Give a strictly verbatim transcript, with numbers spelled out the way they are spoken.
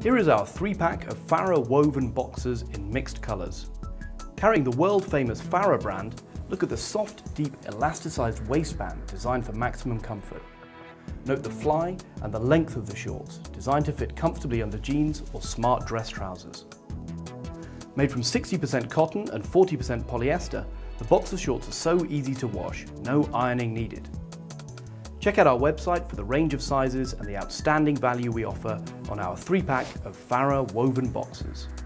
Here is our three pack of Farah woven boxers in mixed colours. Carrying the world-famous Farah brand, look at the soft, deep, elasticized waistband designed for maximum comfort. Note the fly and the length of the shorts, designed to fit comfortably under jeans or smart dress trousers. Made from sixty percent cotton and forty percent polyester, the boxer shorts are so easy to wash, no ironing needed. Check out our website for the range of sizes and the outstanding value we offer on our three pack of Farah woven boxers.